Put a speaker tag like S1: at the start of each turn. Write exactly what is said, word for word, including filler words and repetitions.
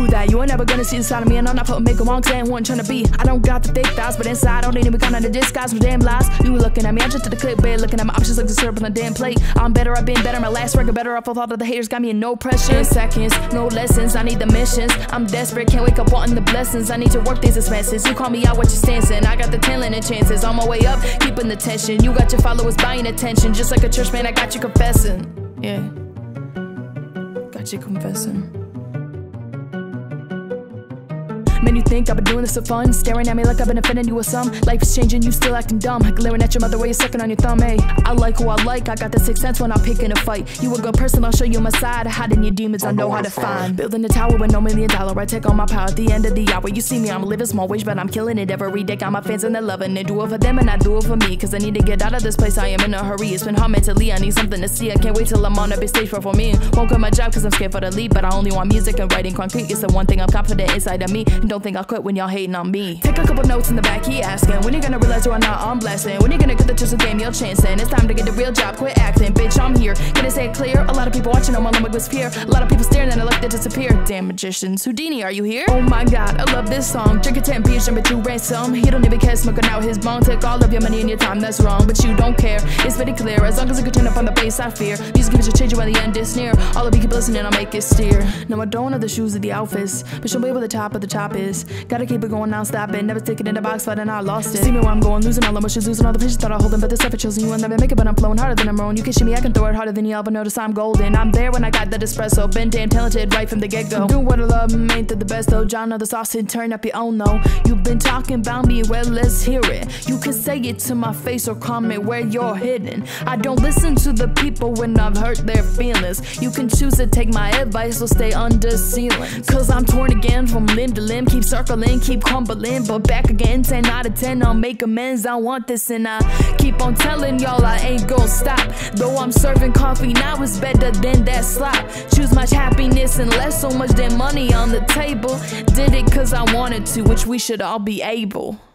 S1: True that, you ain't never gonna see the side of me, and I'm not putting makeup on, saying who I'm trying to be. I don't got the thick thighs, but inside I don't even got none of disguise with damn lies. You looking at me, I'm just at the clickbait, looking at my options like the syrup on a damn plate. I'm better, I've been better, my last record better off of all of the haters, got me in no pressure. In seconds, no lessons, I need the missions. I'm desperate, can't wake up wanting the blessings. I need to work these expenses, you call me out what you stancing. I got the talent and chances, on my way up, keeping the tension. You got your followers buying attention, just like a church man, I got you confessing. Yeah, got you confessing. Man, you think I've been doing this for fun? Staring at me like I've been offending you with some. Life is changing, you still acting dumb. Glaring at your mother while you're sucking on your thumb, hey. I like who I like, I got the sixth sense when I'm picking a fight. You a good person, I'll show you my side. Hiding your demons, I know how to find. Building a tower with no million dollar, I take all my power at the end of the hour. You see me, I'm living small wage, but I'm killing it every day. Got my fans and they're loving it. Do it for them and I do it for me, cause I need to get out of this place, I am in a hurry. It's been hard mentally, I need something to see. I can't wait till I'm on a big stage performing. Won't quit my job cause I'm scared for the lead, but I only want music and writing concrete. It's the one thing I'm confident inside of me, and don't think I'll quit when y'all hating on me. Take a couple notes in the back, he asking when you gonna realize you are not on blasting. When you gonna get the just game you're chancing. It's time to get the real job, quit acting. Bitch, I'm here, gonna say it clear. A lot of people watching on my limit was fear. A lot of people staring and I look to disappear. Damn magicians, Houdini, are you here? Oh my god, I love this song. Drink a ten piece, jumping to ransom. He don't even care, smoking out his bone. Take all of your money and your time, that's wrong, but you don't care. It's very clear, as long as I can turn up on the bass, I fear. Music gives you change when the end is near. All of you keep listening, I'll make it steer. No, I don't have the shoes or the outfits, but show me where the top of the top is. Gotta keep it going, now stop it. Never taking in the box, but I lost it. See me where I'm going, losing all the emotions, losing all the visions that I hold in. But this effort chills and you will never make it, but I'm flowing harder than I'm rolling. You can see me, I can throw it harder than y'all, but notice I'm golden. I'm there when I got that espresso, been damn talented right from the get-go. Do what I love, ain't that the best though. John of the sauce and turn up your own though. You've been talking about me, well let's hear it. You can say it to my face or comment where you're hidden. I don't listen to the people when I've hurt their feelings. You can choose to take my advice or stay under ceilings. Cause I'm torn again from limb to limb, keep circling, keep crumbling, but back again, ten out of ten, I'll make amends. I want this and I keep on telling y'all I ain't gon' stop. Though I'm serving coffee now, it's better than that slop. Choose much happiness and less so much damn money on the table. Did it cause I wanted to, which we should all be able.